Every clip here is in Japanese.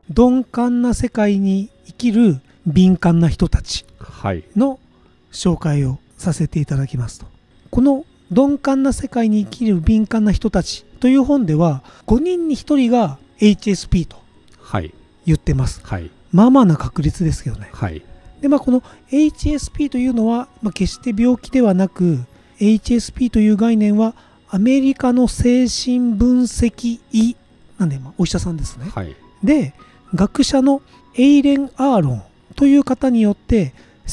鈍感な世界に生きる敏感な人たちの紹介をさせていただきますと。この鈍感な世界に生きる敏感な人たちという本では5人に1人が HSP と言ってます。まあまあな確率ですけどね。でこの HSP というのは、決して病気ではなく HSP という概念はアメリカの精神分析医なんで、お医者さんですね。で学者のエイレン・アーロンという方によって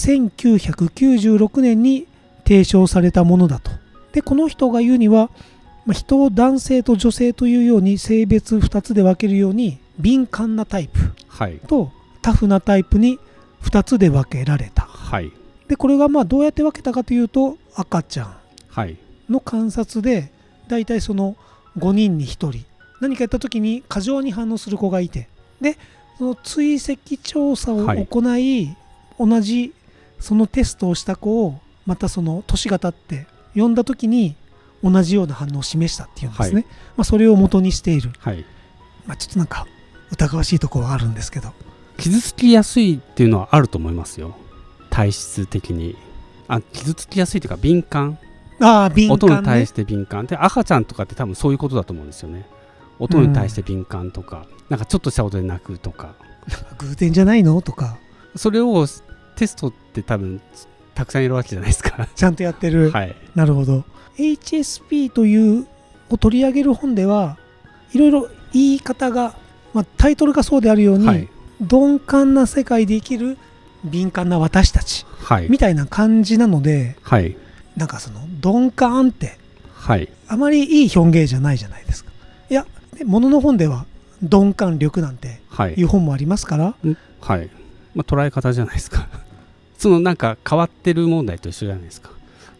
1996年に提唱されたものだと。でこの人が言うには、人を男性と女性というように性別2つで分けるように敏感なタイプとタフなタイプに2つで分けられた。でこれがどうやって分けたかというと、赤ちゃんの観察でだいたいその5人に1人何かやった時に過剰に反応する子がいて、でその追跡調査を行い、同じそのテストをした子をまたその年が経って呼んだ時に同じような反応を示したっていうんですね。それを元にしている。ちょっとなんか疑わしいところはあるんですけど、 傷つきやすいっていうのはあると思いますよ。体質的に傷つきやすいというか敏感。 敏感ね。 音に対して敏感で、赤ちゃんとかって多分そういうことだと思うんですよね。音に対して敏感とか、なんかちょっとしたことで泣くとか、 偶然じゃないのとか、 それをテストって多分たくさんいるわけじゃないですか。 ちゃんとやってる。なるほど。 HSP というを取り上げる本ではいろいろ言い方が、タイトルがそうであるように、鈍感な世界で生きる敏感な私たち、みたいな感じなので、なんかその鈍感って、あまりいい表現じゃないじゃないですか。いや、ものの本では鈍感力なんていう本もありますから、 捉え方じゃないですか。そのなんか変わってる問題と一緒じゃないですか。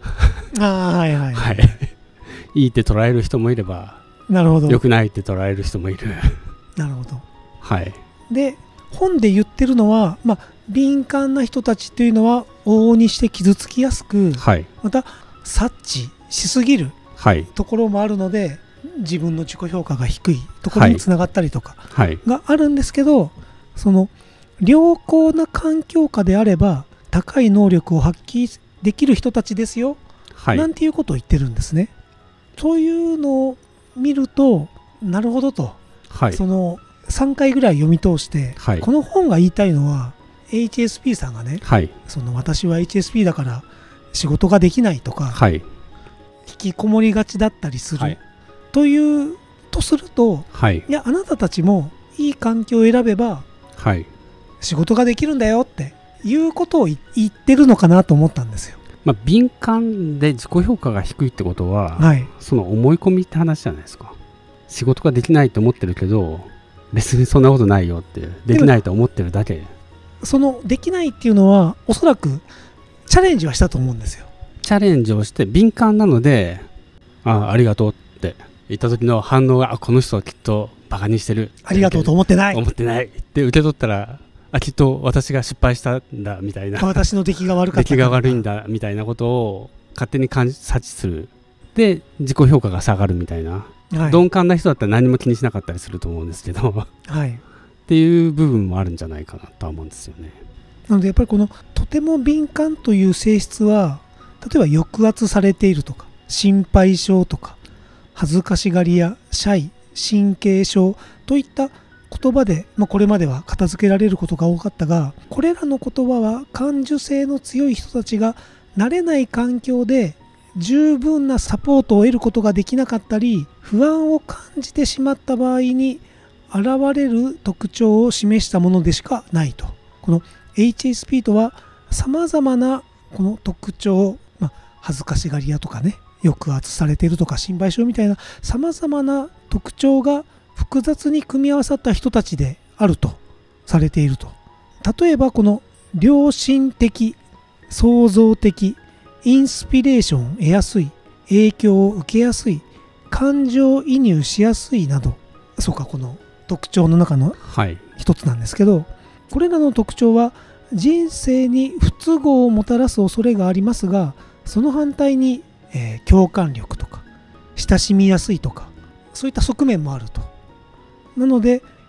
いいって捉える人もいれば、 なるほど、 良くないって捉える人もいる。 なるほど。で本で言ってるのは、敏感な人たちっていうのは往々にして傷つきやすく、また察知しすぎるところもあるので、自分の自己評価が低いところにつながったりとかがあるんですけど、その良好な環境下であれば高い能力を発揮できる人たちですよ、なんていうことを言ってるんですね。そういうのを見ると、なるほどと、その3回ぐらい読み通して、この本が言いたいのは HSP さんがね、その私は HSP だから仕事ができないとか、引きこもりがちだったりする、というとすると、いや、あなたたちもいい環境を選べば仕事ができるんだよっていうことを言ってるのかなと思ったんですよ。 敏感で自己評価が低いってことは、その思い込みって話じゃないですか。仕事ができないと思ってるけど別にそんなことないよって、できないと思ってるだけ。 そのできないっていうのはおそらくチャレンジはしたと思うんですよ。 チャレンジをして敏感なので、ありがとうって言った時の反応が、この人はきっとバカにしてる、 ありがとうと思ってないって受け取ったら、きっと私が失敗したんだみたいな、 私の出来が悪かった、 出来が悪いんだみたいなことを勝手に察知する。で自己評価が下がるみたいな、鈍感な人だったら何も気にしなかったりすると思うんですけど、っていう部分もあるんじゃないかなとは思うんですよね。 なのでやっぱりこのとても敏感という性質は、例えば抑圧されているとか、心配性とか、恥ずかしがりやシャイ、神経症といった言葉で、これまでは片付けられることが多かったが、これらの言葉は感受性の強い人たちが慣れない環境で十分なサポートを得ることができなかったり、不安を感じてしまった場合に現れる特徴を示したものでしかないと。この HSP とはさまざまなこの特徴、恥ずかしがり屋とかね、抑圧されているとか心配性みたいなさまざまな特徴が複雑に組み合わさった人たちであるとされていると。例えばこの良心的、創造的、インスピレーションを得やすい、影響を受けやすい、感情移入しやすいなど、この特徴の中の一つなんですけど、これらの特徴は人生に不都合をもたらす恐れがありますが、その反対に、共感力とか親しみやすいとか、そういった側面もあると。なので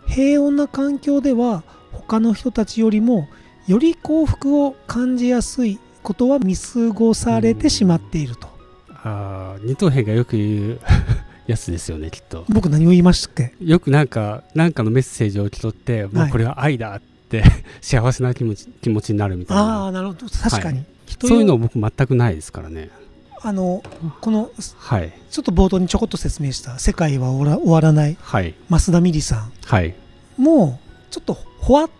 平穏な環境では他の人たちよりもより幸福を感じやすいことは見過ごされてしまっていると。 二等兵がよく言うやつですよね、きっと。 僕何を言いましたっけ？ よくなんかのメッセージを受け取って、もうこれは愛だって幸せな気持ちになるみたいな。 なるほど、確かに、 そういうの僕全くないですからね。 この、ちょっと冒頭にちょこっと説明した世界は終わらない、増田美里さん、もうちょっとほわって、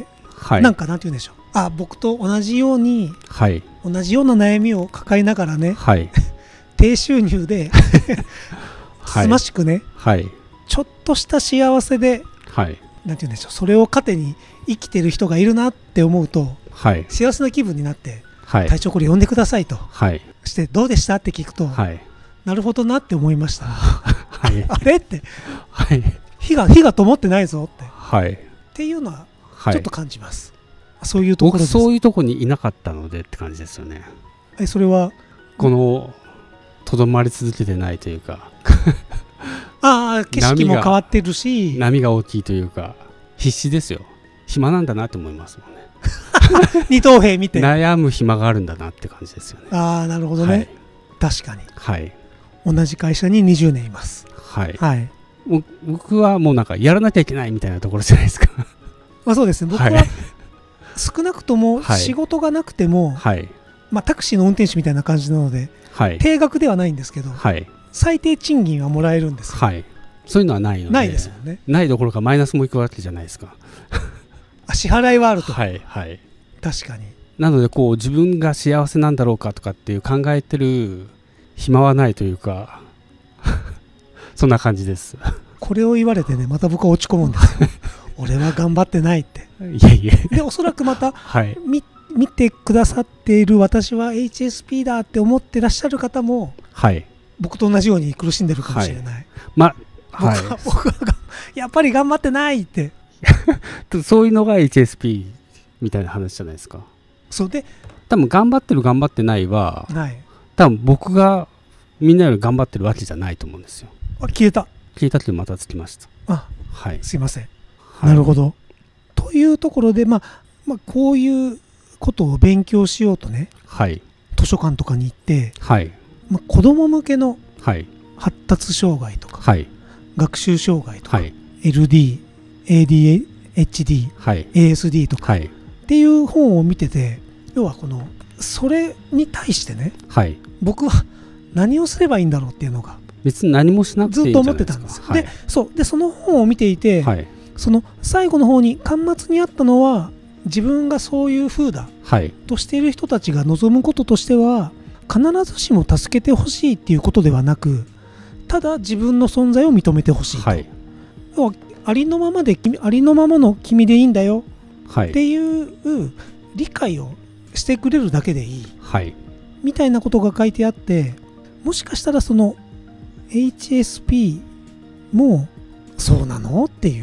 なんて言うんでしょう、僕と同じように、同じような悩みを抱えながらね、低収入でつつましくね、ちょっとした幸せで、なんて言うんでしょう、それを糧に生きてる人がいるなって思うと、幸せな気分になって、隊長これ呼んでくださいと、してどうでしたって聞くと、なるほどなって思いました。あれって、火が灯ってないぞって、っていうのはちょっと感じます。そういうところです。 僕そういうところにいなかったのでって感じですよね。 それはこのとどまり続けてないというか景色も変わってるし、 波が大きいというか、必死ですよ。暇なんだなって思いますもんね。 二等兵見て悩む暇があるんだなって感じですよね。 なるほどね、確かに、同じ会社に20年います。僕はもうなんかやらなきゃいけないみたいなところじゃないですか。そうですね、僕は少なくとも仕事がなくても、タクシーの運転手みたいな感じなので、定額ではないんですけど、最低賃金はもらえるんですよ。 そういうのはないので、 ないですよね。 ないどころかマイナスもいくわけじゃないですか。 支払いはあると。確かに。 なのでこう自分が幸せなんだろうかとかっていう考えてる暇はないというかそんな感じです。これを言われてね、また僕は落ち込むんですよ。俺は頑張ってないって。でおそらくまた、見てくださっている私は HSP だって思ってらっしゃる方も、僕と同じように苦しんでるかもしれない。僕はやっぱり頑張ってないってそういうのが HSP みたいな話じゃないですか。 そうで、 多分頑張ってる頑張ってないは、多分僕がみんなより頑張ってるわけじゃないと思うんですよ。 消えたってまたつきました。 すいません。なるほど。というところで、こういうことを勉強しようとね、図書館とかに行って、子供向けの発達障害とか、学習障害とか、LD、ADHD、ASD とかっていう本を見てて、要はそれに対してね、僕は何をすればいいんだろうっていうのが別に何もしなくていいんじゃないですか。 ずっと思ってたんです。でその本を見ていて、その最後の方に巻末にあったのは、自分がそういう風だとしている人たちが望むこととしては、必ずしも助けてほしいっていうことではなく、ただ自分の存在を認めてほしいと、ありのままの君でいいんだよっていう理解をしてくれるだけでいい、みたいなことが書いてあって、もしかしたらその HSP もそうなのっていう。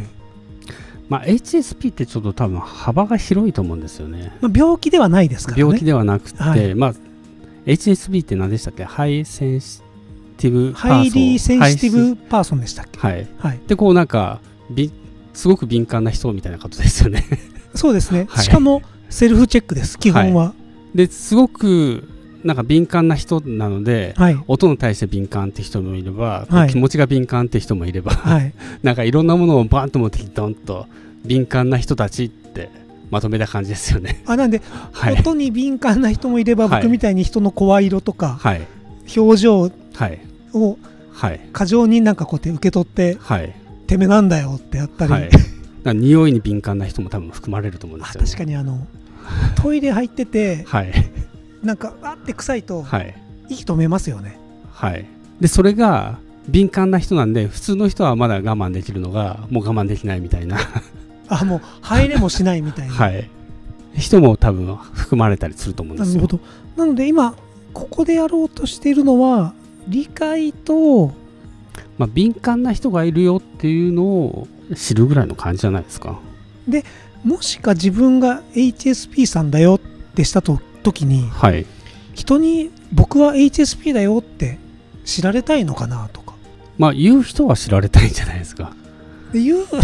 HSP ってちょっと多分幅が広いと思うんですよね。 病気ではないですからね。 病気ではなくて、HSP って何でしたっけ？ハイリーセンシティブパーソンでしたっけ？でこうなんかすごく敏感な人みたいなことですよね。 そうですね。しかもセルフチェックです、基本は。 ですごくなんか敏感な人なので、音に対して敏感って人もいれば、気持ちが敏感って人もいれば、なんかいろんなものをバンと持ってきてドンと敏感な人たちってまとめた感じですよね。 なんで、音に敏感な人もいれば、僕みたいに人の声色とか、表情を過剰になんかこうやって受け取って、てめえなんだよってやったり、 匂いに敏感な人も多分含まれると思うんですよね。 確かにトイレ入ってて、なんかって臭いと息止めますよね。 でそれが敏感な人なんで、普通の人はまだ我慢できるのがもう我慢できないみたいなもう入れもしないみたいな、 人も多分含まれたりすると思うんですよ。 なるほど。なので今ここでやろうとしているのは、理解と、 敏感な人がいるよっていうのを知るぐらいの感じじゃないですか。 でもしか自分が HSP さんだよってした時に、人に僕は HSP だよって知られたいのかなとか、 言う人は知られたいんじゃないですか。 で言う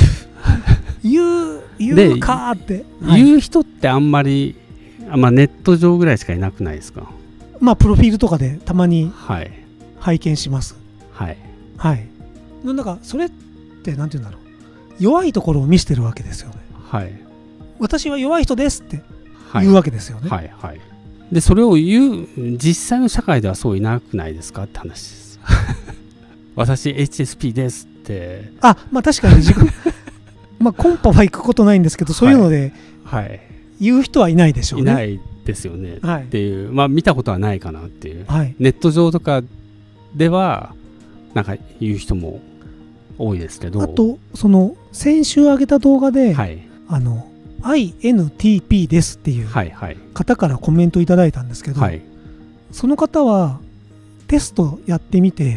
言うかって、 言う人ってあんまり、ネット上ぐらいしかいなくないですか？ プロフィールとかでたまに拝見します。 はいはい。なんかそれってなんて言うんだろう、弱いところを見せてるわけですよね。 はい。 私は弱い人ですって言うわけですよね。 はいはい。でそれを言う実際の社会ではそういなくないですかって話です。私 HSP ですって。 確かに自分コンパは行くことないんですけど、そういうので言う人はいないでしょうね。 いないですよね、っていう、見たことはないかなっていう、ネット上とかではなんか言う人も多いですけど、 あとその先週上げた動画で、INTP ですっていう方からコメントいただいたんですけど、その方はテストやってみて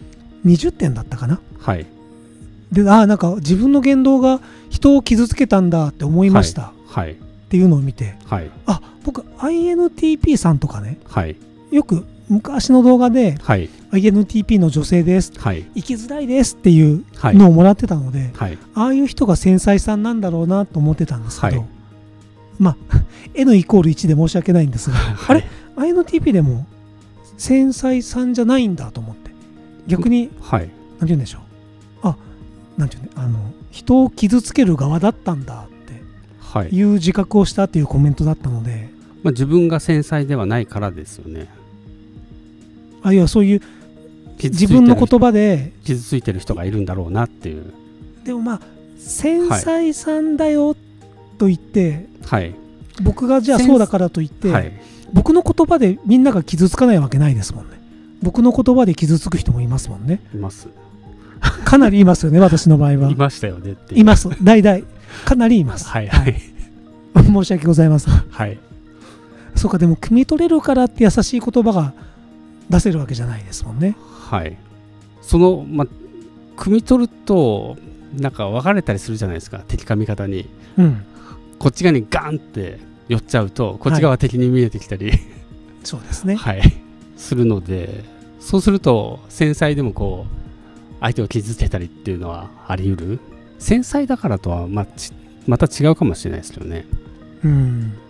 20点だったかな。でなんか自分の言動が人を傷つけたんだって思いました、っていうのを見て、僕 INTP さんとかね、よく昔の動画で、INTP の女性です、生きづらいですっていうのをもらってたので、ああいう人が繊細さんなんだろうなと思ってたんですけど、N イコール1で申し訳ないんですが、あれ INTP でも繊細さんじゃないんだと思って、逆に、なんて言うんでしょう、なんていうね、人を傷つける側だったんだっていう自覚をしたっていうコメントだったので、 自分が繊細ではないからですよね。 いや、そういう自分の言葉で傷ついてる人がいるんだろうなっていう。 でも繊細さんだよと言って、僕がじゃあそうだからといって、僕の言葉でみんなが傷つかないわけないですもんね。僕の言葉で傷つく人もいますもんね。 います。 かなりいますよね、私の場合は。 いましたよねって。 います。代々かなりいます。申し訳ございません。そうか、でも汲み取れるからって優しい言葉が出せるわけじゃないですもんね。 その汲み取るとなんか分かれたりするじゃないですか、敵か味方に。こっち側にガンって寄っちゃうとこっち側は敵に見えてきたり、 そうですね、 するので、そうすると繊細でもこう相手を傷つけたりっていうのはあり得る。繊細だからとはまた違うかもしれないですよね。